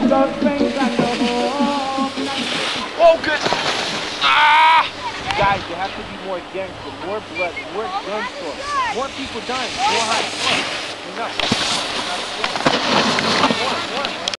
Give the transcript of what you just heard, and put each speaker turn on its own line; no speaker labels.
Oh, good. Ah!
Guys, you have to be more gangster, more blood, more gunshot, more people dying, more high. Enough.